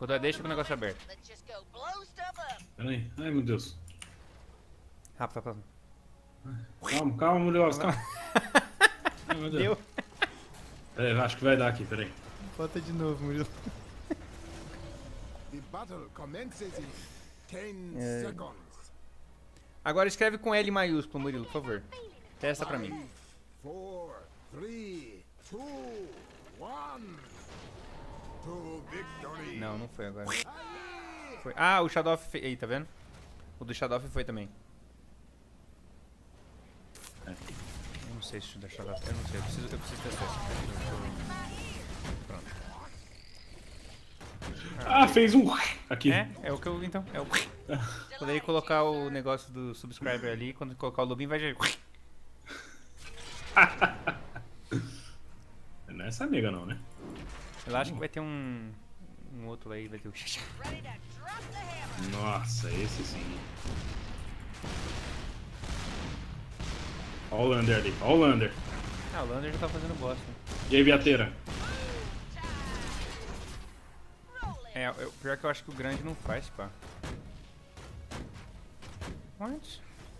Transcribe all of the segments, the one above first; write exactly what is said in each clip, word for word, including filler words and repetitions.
Quando deixa com o negócio aberto. Pera aí. Ai, meu Deus. Rápido, rápido. Calma, calma, Muriel, calma. Ai, meu Deus. Deu. Pera aí, acho que vai dar aqui, pera aí. Bota de novo, Murilo. The battle commences in ten É. seconds. Agora escreve com L maiúsculo, Murilo, por favor. Testa pra mim. Four, three, two, one. To victory. Não, não foi agora. Foi. Ah, o Shadow of... Aí, tá vendo? O do Shadow of foi também. É. Eu não sei se o da Shadow of... Eu não sei, eu preciso, eu preciso testar isso. Pronto. Ah, fez um... Aqui. É, é o que eu... Então, é o... Poderia colocar o negócio do subscriber ali, quando colocar o login vai já... Não é essa nega não, né? Eu acho que vai ter um... Um outro aí, vai ter o... Nossa, esse sim. Ó o Lander ali, ó o Lander. Ah, o Lander já tá fazendo bosta. E aí, Viateira? É, o pior que eu acho que o grande não faz, pá. What?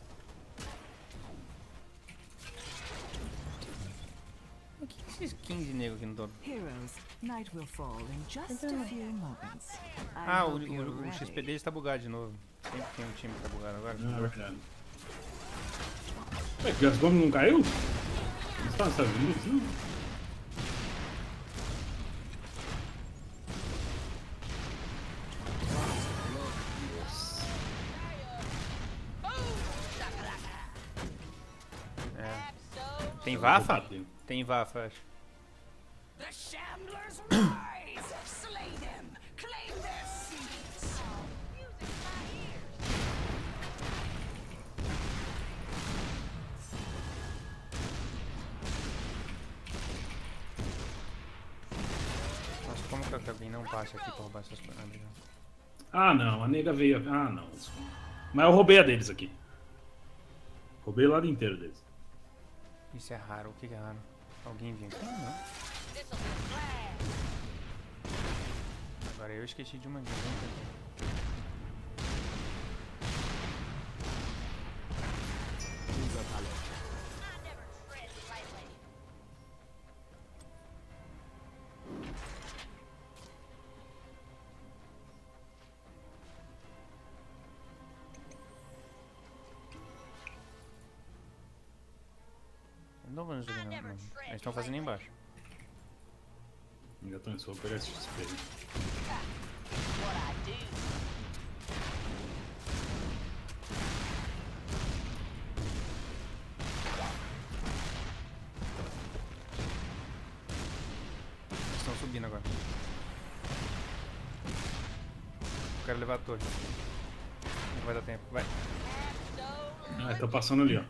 O que que esses quinze negros aqui não estão? Heroes, night will fall in just a few moments. I Ah, o, hope you're o, o X P ready. deles tá bugado de novo. Sempre tem um time que tá bugado agora. Não, é verdade. Ué, que as bombas não caiu? Não está nos Estados Unidos, não? É. Tem Vafa? Tem Vafa, acho. The Shamblers rise! Slay them! Claim their seats! Nossa, como que alguém não passa aqui pra roubar essas coisas? Ah, obrigado. Ah, não, a nega veio... Ah, não. Mas eu roubei a deles aqui. Roubei o lado inteiro deles. Isso é raro, o que que é raro? Alguém vinha aqui? Não. Agora eu esqueci de uma de User talent. Não vamos jogar, não. não. Eles estão fazendo embaixo. Ainda tô em sua, vou pegar esse X P aí. Eles estão subindo agora. Eu quero levar a torre. Não vai dar tempo. Vai. Ah, tô passando ali, ó.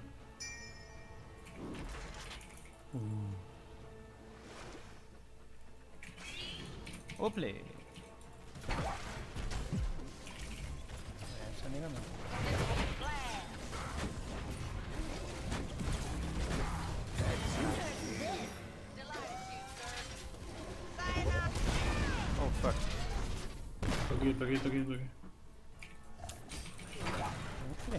Ô, play. Essa nega não. Oh, fuck. Tô aqui, tô aqui, tô aqui, tô aqui. Ok.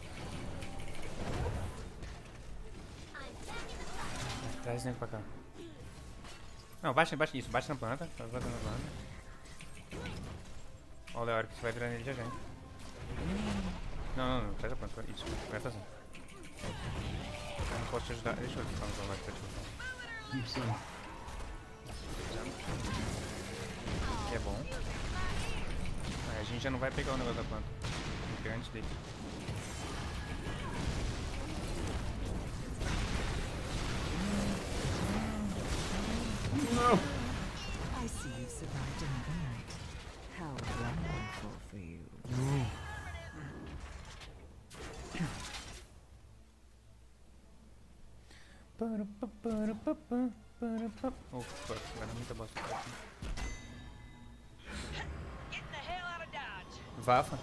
Traz esse nego pra cá. Não, baixa, baixa isso, baixa na planta. Tá batendo na planta. Ó, o Leório, que você vai virar nele já já, hein? Não, não, não, traz a planta. Isso, vai fazer. Eu não posso te ajudar. Deixa eu falar no Leório pra te ajudar. Não precisa. Que é bom. Aí a gente já não vai pegar o negócio da planta. Tem que pegar antes dele. Não! I see you've survived another night. How wonderful for you. Oh, fuck, vai dar muita bosta. Vafa?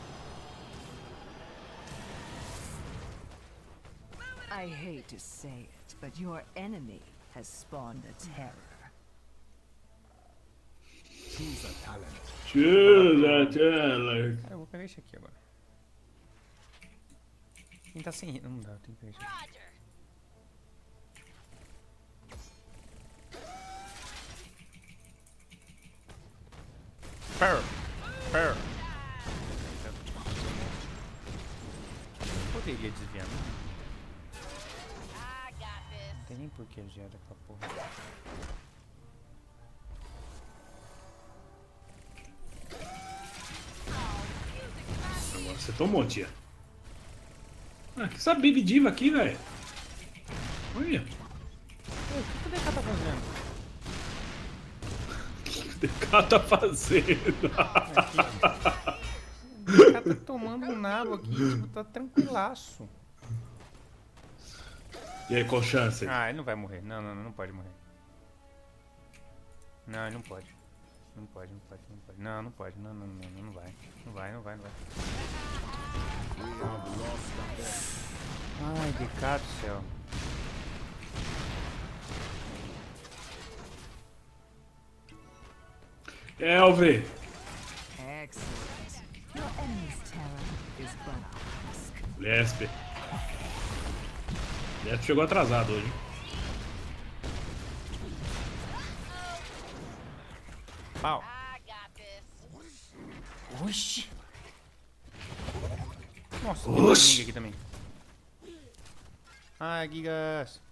I hate to say it, but your enemy has spawned a terror. Choose a talent. Tchula, tchula. Ah, eu vou pegar esse aqui agora. Quem tá sem... Não dá, tem que pegar esse aqui. Pearl. Pearl. Poderia desviar, né? Não tem nem por que desviar daquela porra. Agora você tomou, tia. Ah, que essa Baby Diva aqui, velho? Olha. Ei, o que o D K tá fazendo? O que o D K tá fazendo? O D K tá tomando um nabo aqui, tipo, tá tranquilaço. E aí, qual chance? Ah, ele não vai morrer. Não, não, não, não pode morrer. Não, ele não pode. Não pode, não pode, não pode. Não, não pode. Não, não, não, não vai. Não vai, não vai, não vai. Ai, D K do céu. Elve! Excellent. Your enemy's terror is but a husk. Lespe. Lespe chegou atrasado hoje. Pau. Oxi. Nossa, tem um Giga aqui também. Ai, Gigas.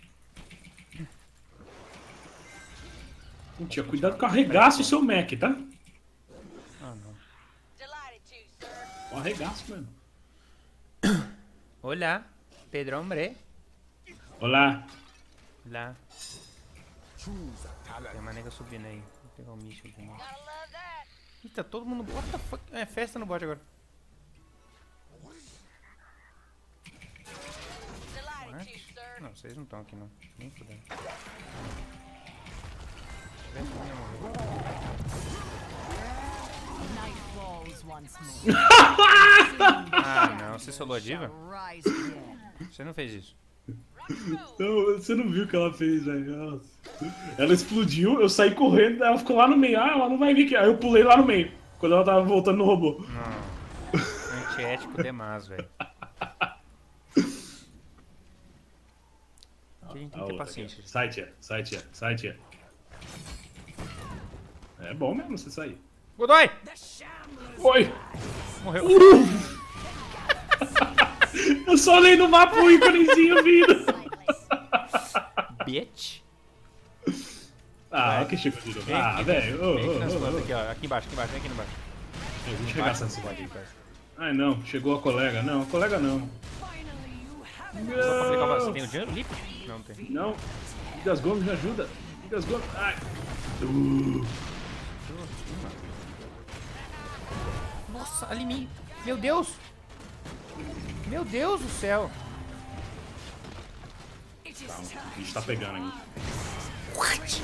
Tia, cuidado que eu arregaço o seu Mac, tá? Ah, não. Eu arregaço mesmo. Olá, Pedro Hombre. Olá. Olá. Choose a talent. Tem uma nega subindo aí. Vou pegar o Micho aqui. Né? Ih, tá todo mundo... What the fuck? É festa no bot agora. What? Não, vocês não estão aqui não. Nem fudendo. Night falls once more. Ah, não. Você solou a diva? Rise again. Você não fez isso. Não, você não viu o que ela fez, velho. Nossa. Ela explodiu, eu saí correndo, ela ficou lá no meio. Ah, ela não vai vir aqui. Aí eu pulei lá no meio, quando ela tava voltando no robô. Não. Antiético demais, velho. Aqui a gente tem que ter paciência. Aqui. Sai, tia. Sai, tia. Sai, tia. É bom mesmo você sair. Godoy! Oi! Morreu. Uh! Eu só olhei no mapa o íconezinho vindo. Bitch. Ah, olha que chegou de novo. Vem Ah, aqui, velho. Vem aqui nas Oh, oh, plantas, oh. aqui, ó. Aqui embaixo, aqui embaixo, vem aqui embaixo. Eu vou chegar Embaixo essa desse cidade. bot aí, Ai não, chegou a colega. Não, a colega não. Só pra aplicar o vaso. Você tem o dinheiro limpo? Não tem. Não. Vigas Gomes me ajuda. Vigas Gomes. Ai. Uh. Nossa, ali em mim. Meu Deus. Meu Deus do céu. Tá, o bicho tá pegando aqui. What?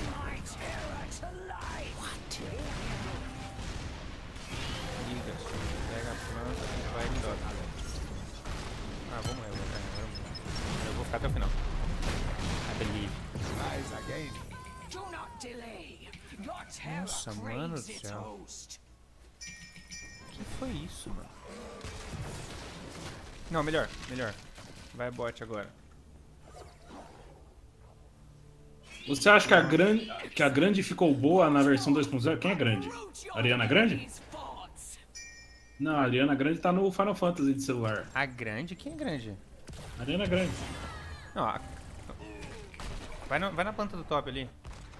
Liga, pega a planta e vai embora. Ah, vou morrer, vou morrer, agora eu vou morrer. Eu vou ficar até o final. I believe. Rise again. Do not delay. Your terror Nossa, mano craves do its céu. host. O que foi isso, mano? Não, melhor, melhor. Vai bot agora. Você acha que a grande, que a grande ficou boa na versão dois ponto zero? Quem é grande? Ariana Grande? Não, a Ariana Grande tá no Final Fantasy de celular. A grande? Quem é grande? Ariana Grande. Não, a... vai, na, vai na planta do top ali.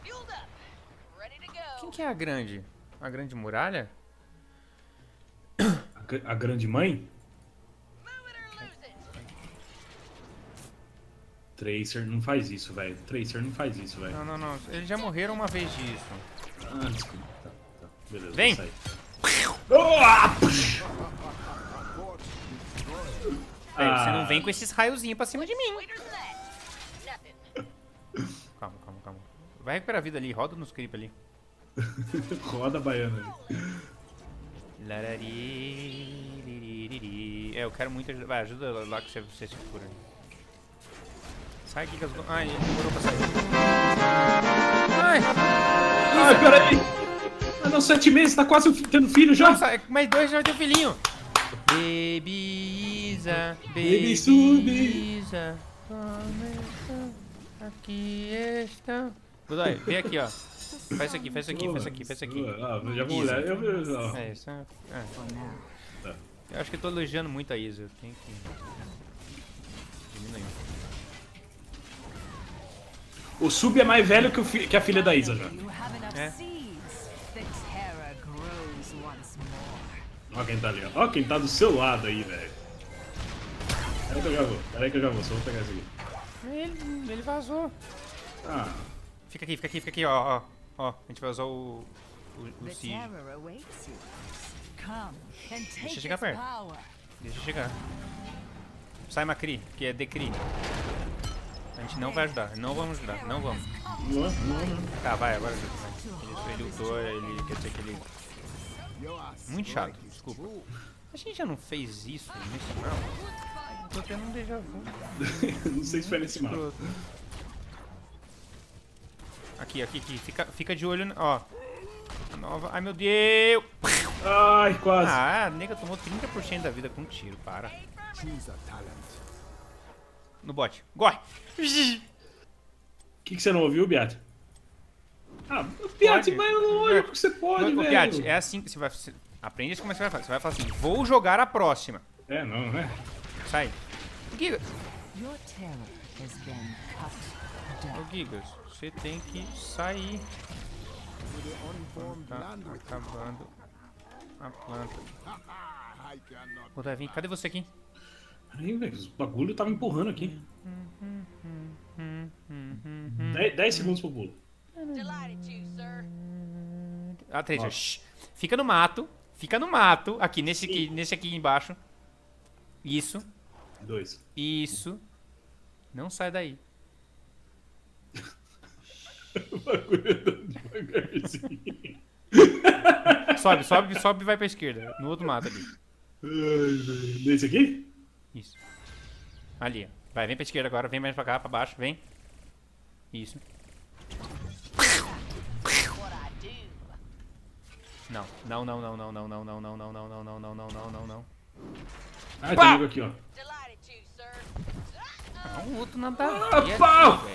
Quem que é a grande? A grande muralha? A, gr- a grande mãe? Tracer não faz isso, velho. Tracer não faz isso, velho. Não, não, não. Eles já morreram uma vez disso. Ah, desculpa. Tá, tá. Beleza, Vem. vou sair. Ah! Velho, você Ah. não vem com esses raiozinhos pra cima de mim. Calma, calma, calma. Vai recuperar a vida ali. Roda nos creep ali. Roda a baiana ali. Larari, liririri. É, eu quero muito ajudar. Vai, ajuda lá que você, você se cura. Sai aqui, Gasgon. Ai, ele demorou pra sair. Ai! Ai, peraí! não, sete meses, tá quase tendo filho já. Nossa, mais dois já vai ter um filhinho. Baby Isa, Baby Sub. Isa, aqui está. Godoy, vem aqui, ó. Faz isso aqui, faz isso aqui, faz isso aqui, faz isso aqui. Ah, já vou olhar. Eu, eu, ó. É isso. É. For now. Tá. Eu acho que eu tô elogiando muito a Isa. Eu tenho que diminuir. O Sub é mais velho que, o fi- que a filha da Isa já. You have enough É. seeds. The terror grows once more. Ó quem tá ali, ó. Ó quem tá do seu lado aí, velho. Peraí que eu já vou, peraí que eu já vou, só vou pegar isso aqui. Ele, ele vazou. Ah, Fica aqui, fica aqui, fica aqui, ó, ó. Ó, a gente vai usar o. O, o The Siege. terror awaits you. Come and take Deixa eu its chegar perto. power. Deixa eu chegar. Sai Macri, que é Decri. A gente não vai ajudar, não vamos ajudar, não vamos. não, não, não. Tá, vai, agora ajuda. Vai. Ele, ele ultou, ele quer dizer que ele. You are Muito chato, strike is desculpa. true. A gente já não fez isso nesse round? Tô tendo um déjà vu. Não sei se foi nesse mapa. Aqui, aqui, aqui. Fica, fica de olho, ó. A nova. Ai, meu Deus! Ai, quase. Ah, a nega tomou trinta por cento da vida com um tiro, para. Choose a talent. No bot. Corre! O que, que você não ouviu, Beat? Ah, Beat, Pode. vai lógico que você pode, Ô, velho. Piatti, é assim que você vai. Você, aprende isso como é que você vai fazer. Você vai falar assim: vou jogar a próxima. É, não, né? Sai. Giga. Your terror has been cut Ô, down. Gigas, você tem que sair. To the unformed Tá land with acabando a planta. I cannot. Ô, Davi, cadê você aqui? Aí, velho, os bagulho tava empurrando aqui. dez segundos pro pulo. Ah, três. Nossa. Shh. Fica no mato. Fica no mato. Aqui, nesse aqui, nesse aqui embaixo. Isso. Dois. Isso. Não sai daí. O bagulho andando devagarzinho. Sobe, sobe, sobe e vai pra esquerda. No outro mato ali. Ai, velho. Desse aqui? Isso. Ali, ó. Vai, vem pra esquerda agora. Vem mais pra cá, pra baixo. Vem. Isso. Não. Não, não, não, não, não, não, não, não, não, não, não, não, não, não, não, não, não. Ah, tem amigo aqui, ó. Não, o outro nada a Ah, ver, pau! velho.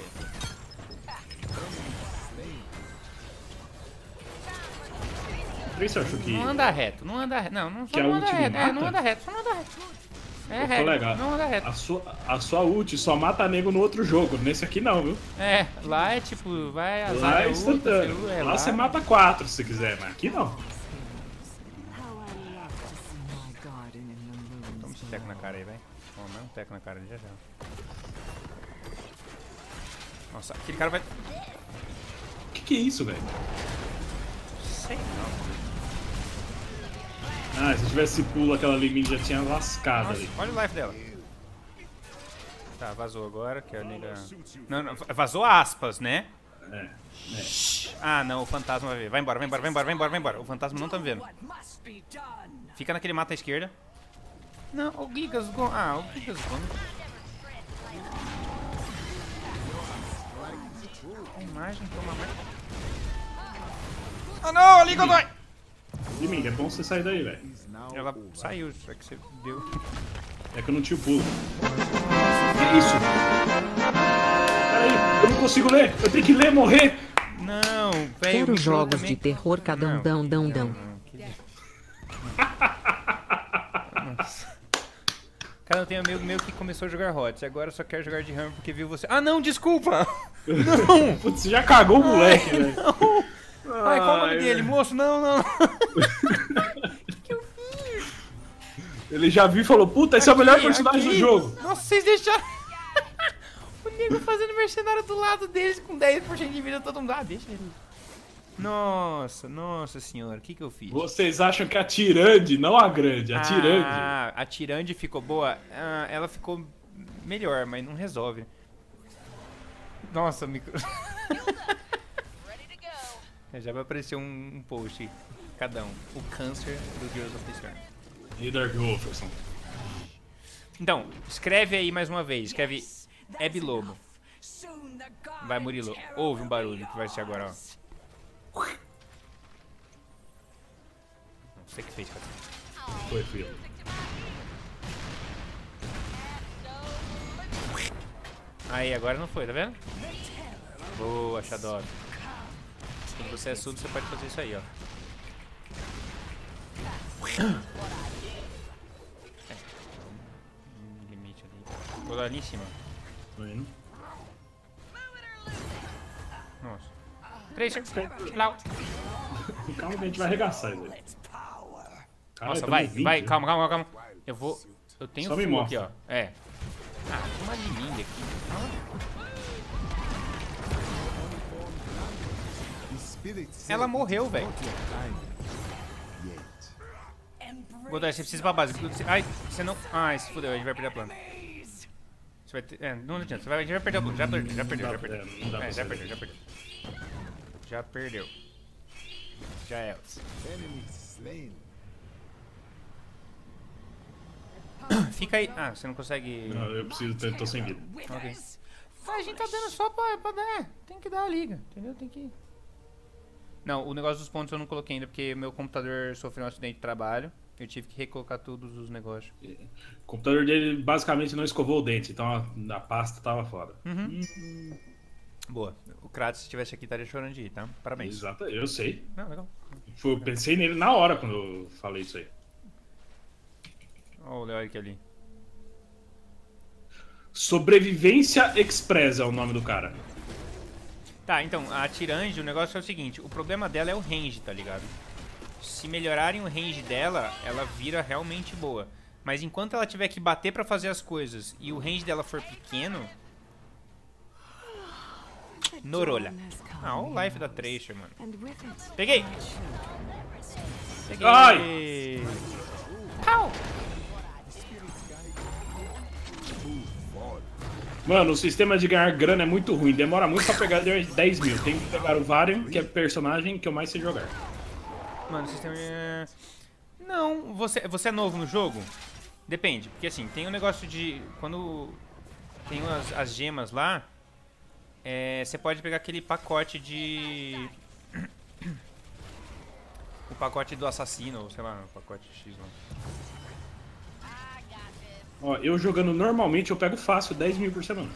Por isso eu acho que. Não anda reto, não anda reto. Não, não, só Que a não anda ult reto. não É, não mata? anda reto, só não anda reto. É Ô, reto, colega, não anda reto. a sua, a sua ult só mata nego no outro jogo. Nesse aqui não, viu? É, lá é tipo, vai azar Lá é é outro, instantâneo. seu, é Lá você mata quatro se quiser, mas aqui não. How I love to see my garden in the Toma moon's esse teco na glow. cara aí, vai. Toma mais um teco na cara ali já já. Nossa, aquele cara vai... O que, que é isso, velho? Sei não. Ah, se tivesse pulo aquela limite já tinha lascado Nossa, ali. olha o life dela. Tá, vazou agora, que a nega... Não, não, vazou aspas, né? É. Ah, não, o fantasma vai ver. Vai embora, vai embora, vai embora, vai embora, vai embora. O fantasma não tá me vendo. What must be done? Fica naquele mato à esquerda. Não, o Gigas Gon... Ah, o Gigas Gon... A imagem, toma mais... Ah não, ali Godoy! E mim, é bom você sair daí, velho. Is now Ela over. saiu, só que você deu... É que eu não tinha o pulo. Que isso? Peraí, eu não consigo ler. Eu tenho que ler, morrer. Não, velho, o Quero micro jogos também- de terror cadão Não, dão dão não, dão. não, que- Nossa. Cara, eu tenho um amigo meu que começou a jogar H O T S, agora só quer jogar de Hammer porque viu você... Ah, não, desculpa! Não! Putz, você já cagou o moleque, velho. Ai, qual o nome Ai, dele? velho. Moço, não, não. Ele já viu e falou, puta, esse é o melhor personagem Aqui. do jogo. Nossa, vocês deixaram... o nego fazendo mercenário do lado deles com dez por cento de vida, todo mundo... Ah, deixa ele. Nossa, nossa senhora, o que que eu fiz? Vocês acham que a Tirande, não a grande, a Tirande. Ah, a Tirande ficou boa? Ah, ela ficou melhor, mas não resolve. Nossa, micro... Já vai aparecer um, um post, cada um. O câncer do Heroes of the Storm. E Dark Wolferson. Então, escreve aí mais uma vez. Escreve That's Abby Lobo. enough. Soon the god Vai, Murilo. terror Ouve um will barulho be que vai ser agora, ó. ours. Você que fez, cara. Foi, fui eu. Aí, agora não foi, tá vendo? Boa, Shadow. Quando você é surdo, você pode fazer isso aí, ó. É. Um limite ali. Vou lá ali em cima. Tô indo. Nossa. Três, lá. Calma que a gente vai arregaçar isso aí. Caralho, Nossa, tamo vai, vinte, vai, né? calma, calma, calma. Eu vou. Eu tenho Só me full aqui, mostra. ó. É. Ah, tem uma liminha aqui. The spirit said Ela it morreu, is velho. not your time yet. Godai, você precisa ir pra base. Ai, você não. Ai, se fudeu, a gente vai perder a planta. Você vai ter. É, não adianta, você vai, a gente vai perder a planta. Já perdeu, já perdeu, já perdeu. É, não dá pra É, já sair. perdeu, já perdeu. Já perdeu. Já é. Enemy slain. Fica aí. Ah, você não consegue. Não, eu preciso, ter- tô sem vida. Ok. Ah, a gente tá dando só pra, pra dar. Tem que dar a liga, entendeu? Tem que. Não, o negócio dos pontos eu não coloquei ainda porque meu computador sofreu um acidente de trabalho. Eu tive que recolocar todos os negócios. O computador dele basicamente não escovou o dente, então a, a pasta tava foda. Uhum. Boa. O Kratos, se estivesse aqui, estaria chorando de ir, tá? Parabéns. Exato, eu sei. Não, legal. Foi- Eu pensei nele na hora quando eu falei isso aí. Olha o Leoric ali. Sobrevivência Express é o nome do cara. Tá, então, a Tirange, o negócio é o seguinte. O problema dela é o range, tá ligado? Se melhorarem o range dela, ela vira realmente boa. Mas enquanto ela tiver que bater pra fazer as coisas e o range dela for pequeno... Norolha. Ah, olha o life da Tracer, mano. And with it, Peguei! Peguei! Ai! Au! Mano, o sistema de ganhar grana é muito ruim. Demora muito pra pegar dez mil. Tem que pegar o Varian, que é o personagem que eu mais sei jogar. Mano, o sistema é... Não, você, você é novo no jogo? Depende, porque assim, tem um negócio de... Quando tem as, as gemas lá, é, você pode pegar aquele pacote de... O pacote do assassino, ou sei lá, o pacote X lá. Ó, eu jogando normalmente, eu pego fácil dez mil por semana.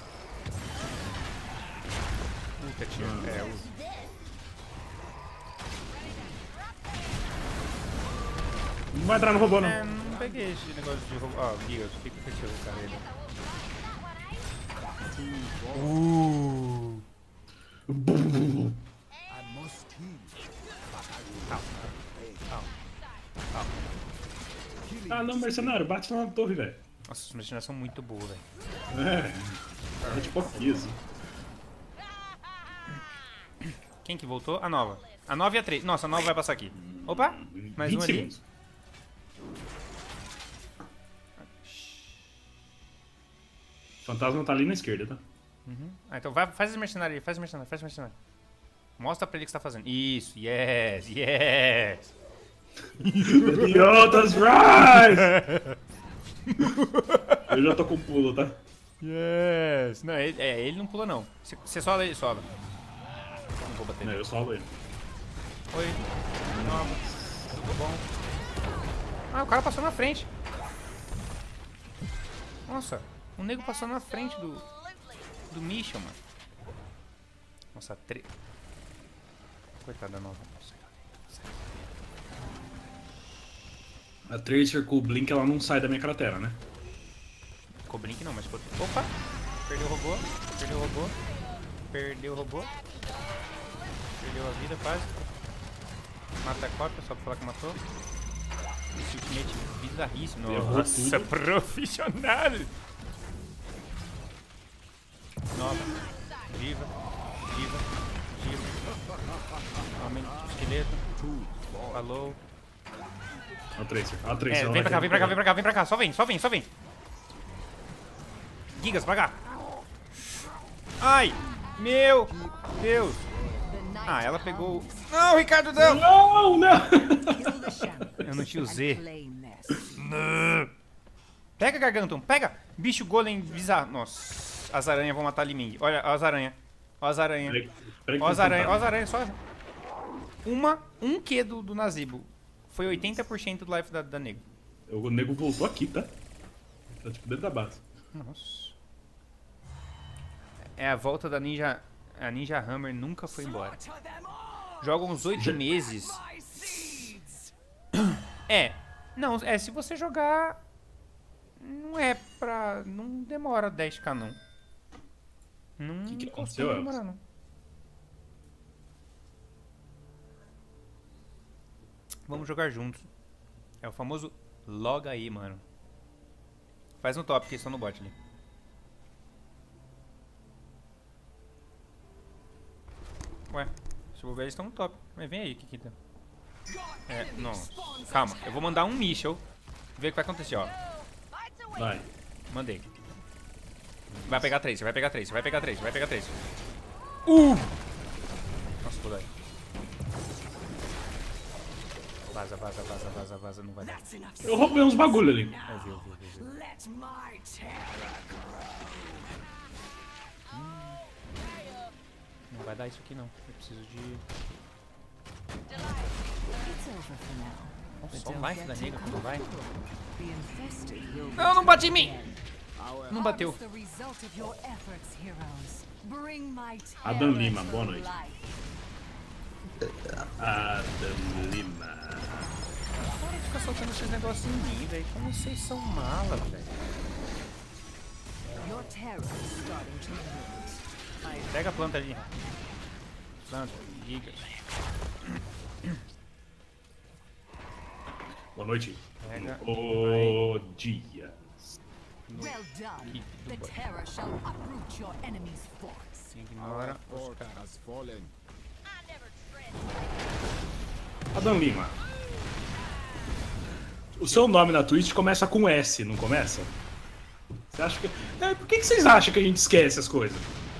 Puta, tio. É, o... Não vai entrar no robô, não. É, não peguei esse negócio de roubo. Ó, Gigas, fica com esse cara aí. Uh. I must heal. Ah, não, mercenário, bate lá na torre, velho. Nossa, os mercenários são muito boas, velho. É, é tipo aqui, assim. Quem que voltou? A nova. A nova e a três. Nossa, a nova vai passar aqui. Opa! Mais um vinte ali. segundos. O fantasma tá ali na esquerda, tá? Uhum. Ah, então vai, faz esse mercenário aí, faz esse mercenário, faz esse mercenário. Mostra pra ele o que você tá fazendo. Isso, yes, yes! The Others Rise! Eu já tô com pulo, tá? Yes! Não, ele, é, ele não pula não. Você, você sola ele, sola. Não vou bater Não, nele. eu salvo ele. Oi. Nova. Tudo bom? Ah, o cara passou na frente. Nossa, o nego passou na frente do... Do Mission, mano. Nossa, tre... Coitada da nova. A Tracer com o Blink, ela não sai da minha cratera, né? Com o Blink não, mas... Opa! Perdeu o robô. Perdeu o robô. Perdeu o robô. Perdeu a vida, quase. Mata a cópia, só pra falar que matou. Esse ultimate bizarríssimo. Errou Nossa, tudo. profissional! Nova. Viva. Viva. Viva. Aumenta o esqueleto. Falou. A Tracer. A Tracer. É, ela vem vai pra cá, vem pra cá, pegar. vem pra cá, vem pra cá. Só vem, só vem, só vem. Gigas, pra cá. Ai! Meu Deus! Ah, ela pegou... Não, Ricardo, não! Não, não! kill the champions Eu não tinha o and Z. claim this. Pega, Garganton, pega! Bicho golem bizarro. Nossa, as aranhas vão matar Liming. Olha, olha as aranhas. Olha as aranhas. Peraí, peraí que Olha as eu vou aranhas, olha tentar. as aranhas, só. Uma, um Q do, do Nazibo. Foi oitenta por cento do life da, da nego. O nego voltou aqui, tá? Tá tipo dentro da base. Nossa. É a volta da Ninja... A Ninja Hammer nunca foi embora. Slaughter them all. Joga uns oito meses. My seeds. É. Não, é, se você jogar... Não é pra... Não demora dez k não. Não Que que costuma aconteceu, demorar, não. Vamos jogar juntos. É o famoso loga aí, mano. Faz no top, que eles estão no bot ali. Ué, se eu ver eles estão no top. Mas vem aí, Kikita. É, não. Calma, eu vou mandar um Michel. Ver o que vai acontecer, ó. Vai. Mandei. Vai pegar três, você vai pegar três, você vai pegar três, você vai pegar três. Uh! Nossa, vou dar. Vaza, vaza, vaza, vaza, vaza, não vai dar. That's enough. Eu roubei uns bagulho ali. É, viu, viu, viu, viu. Let my terror Não vai dar isso aqui não. Eu preciso de... It's over for now. Nossa, But só o don't life get da too nega quando vai. comfortable. The infested will Não, não bate em mim! Não bateu. the result of your efforts, heroes. Bring my Adam terror Lima, to boa noite. life. Adam Lima. Para de ficar soltando esses negócios em mim, velho. Como vocês são mala, velho. your terror is starting to build. Pega a planta ali. Planta, giga. Boa noite. Pega. O dia. Well done. Aqui, do The bot. terror shall uproot your enemy's forts. Ignora os Fort caras. has fallen. Adam Lima. O seu nome na Twitch começa com S, não começa? Você acha que... É, por que, que vocês acham que a gente esquece as coisas?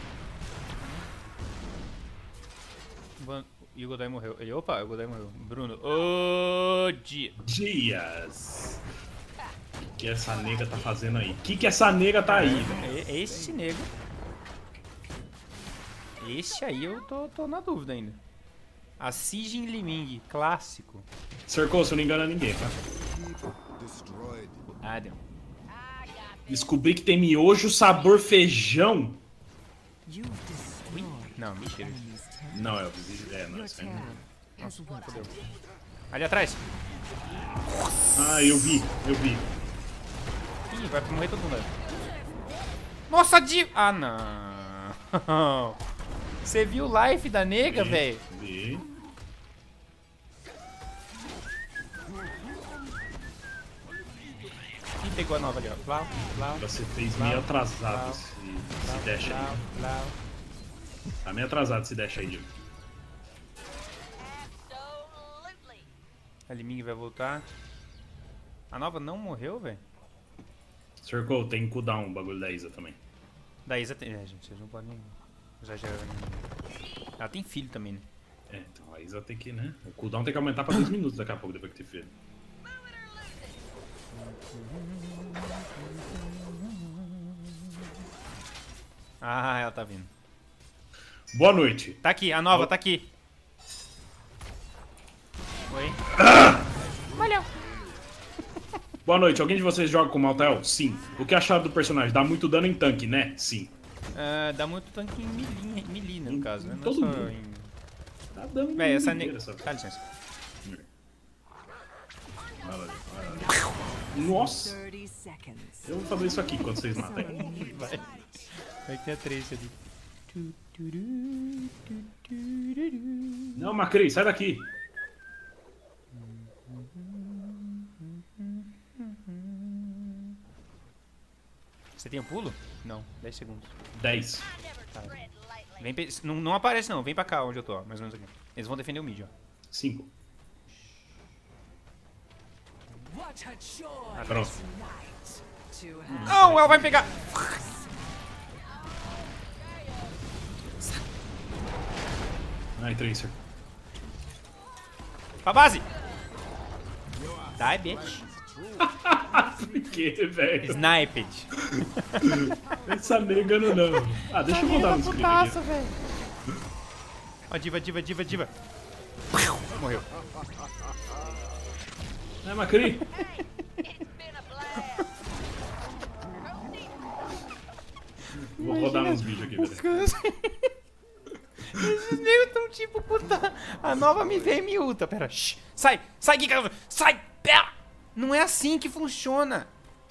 Van- E o Godai morreu. Ele, opa, o Godai morreu. Bruno. Ô, dia. Dias. O que essa nega tá fazendo aí? O que, que essa nega tá aí, velho? É- Esse nego. Esse aí eu tô, tô na dúvida ainda. A Sijin Liming, clássico. Cercou, se eu não engano ninguém, tá? Keep destroyed. Ah, deu. Descobri que tem miojo sabor feijão. You've destroyed Não, mentira. enemy's terror. Não, é o vizinho. É, não, Your isso aí terror não. has withered. Ali atrás. Ah, eu vi, eu vi. Ih, vai morrer todo mundo. Nossa, de... Ah, não. Você viu o life da nega, velho? Vi. Ih, pegou a nova ali, ó. Blau, blau, Você fez meio atrasado esse, esse dash blau, aí. blau. Tá meio atrasado esse dash aí, Diego. A Liming vai voltar. A nova não morreu, velho? Cercou, tem cooldown o bagulho da Isa também. Da Isa tem... É, gente, vocês não podem exagerar. Né? Ela tem filho também, né? É, então a Isa tem que, né? O cooldown tem que aumentar pra dois minutos daqui a pouco, depois que ter filho. Ah, ela tá vindo. Boa noite. Tá aqui, a nova tá aqui. Oi. Valeu. Boa noite. Alguém de vocês joga com Maltael? Sim. O que acharam do personagem? Dá muito dano em tanque, né? Sim. Ah, dá muito tanque em melee, melee né, no caso, né? Não é todo só mundo. em... Tá dando Véi, essa inteiro, nega... essa- Dá licença. Vai lá, vai lá. Nossa! thirty seconds. Eu vou fazer isso aqui quando vocês matam. Vai ter a Trace ali. Tu, turu, tu, tururu. Não, Macri, sai daqui. Você tem o pulo? Não, dez segundos. dez. Tá. Vem pe- não, não aparece não, vem pra cá onde eu tô, ó, mais ou menos aqui. Eles vão defender o mid, ó. cinco. What a joy Ah, pronto. tonight to have. Não, ela vai pegar! Ai, Tracer. Pra base! Die, bitch. Por que, velho? Sniped. Essa nega não, não. Ah, deixa eu rodar no script aqui. velho. Ó, diva, diva, diva, diva. Morreu. É, Macri. Vou rodar uns bichos aqui, velho. Esses negros tão tipo, puta, a nova me vem e me ulta. Pera, shh, sai, sai, Giga, sai, pera. Não é assim que funciona.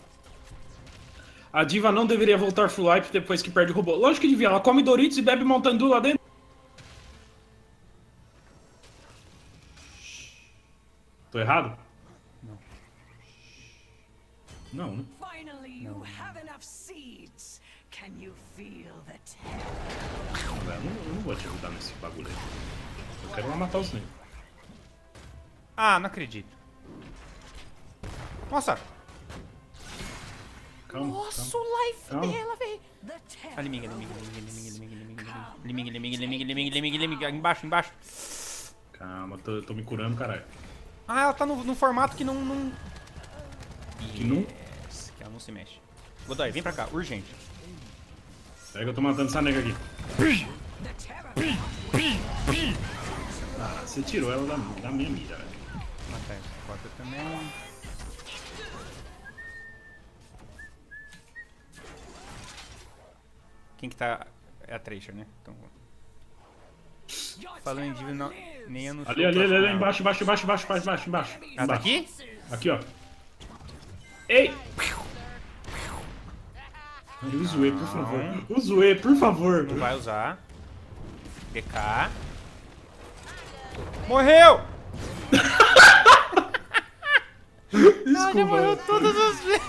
A diva não deveria voltar full life depois que perde o robô. Lógico que devia, ela come Doritos e bebe Mountain Dew lá dentro. Tô errado? Não. Não, né? Finally, you have enough seeds. Can you feel the terror? Não, velho, eu não, eu não vou te ajudar nesse bagulho aí. Eu quero lá matar os negros. Ah, não acredito. Nossa. Calma, Nossa, calma. o life Calma. dela, velho. The terror. Ah, liminga, liminga, liminga, liminga, liminga, liminga, liminga, liminga, liminga, liminga, liminga, liminga, embaixo, embaixo. Calma, tô, tô me curando, caralho. Ah, ela tá no, no formato que não... não... Que não? Yes, que ela não se mexe. Godoy, vem pra cá, urgente. Pega que eu tô matando essa nega aqui. The terror. Ah, você tirou ela da, da minha mira, velho. Matar essa porta também. Quem que tá... É a Tracer, né? Então... Falando em diva, não... nem anunciou. Ali, ali, ali, ali, embaixo, embaixo, embaixo, embaixo, embaixo, embaixo, embaixo. Ela tá aqui? Aqui, ó. Ei! O Zoe, por favor. O Zoe, por favor. Não vai usar. D K. Morreu! Desculpa. Morreu todas as vezes.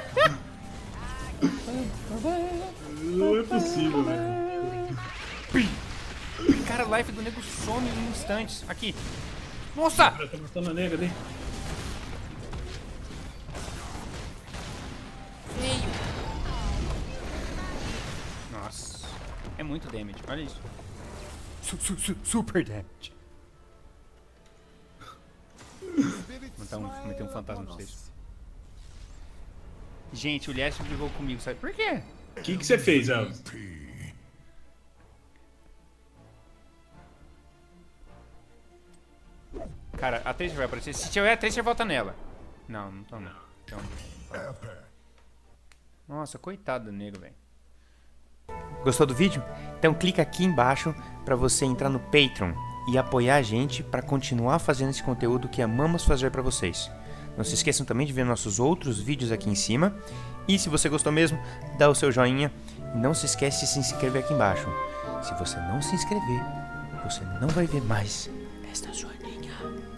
Não é possível, velho. Cara, o life do nego some em instantes. Aqui. Nossa! Eu tô matando a nega ali. Nossa. É muito damage. Olha isso. Su su su super damage. Vou matar um, vou meter um fantasma pra vocês. Gente, o Leste brigou comigo, sabe por quê? O que que você fez, Elvis? Cara, a Tracer vai aparecer. Se tiver a Tracer, volta nela. Não, não tô não. Então, nossa, coitado do nego, velho. Gostou do vídeo? Então clica aqui embaixo para você entrar no Patreon e apoiar a gente para continuar fazendo esse conteúdo que amamos fazer para vocês. Não se esqueçam também de ver nossos outros vídeos aqui em cima. E se você gostou mesmo, dá o seu joinha. E não se esquece de se inscrever aqui embaixo. Se você não se inscrever, você não vai ver mais esta joinha.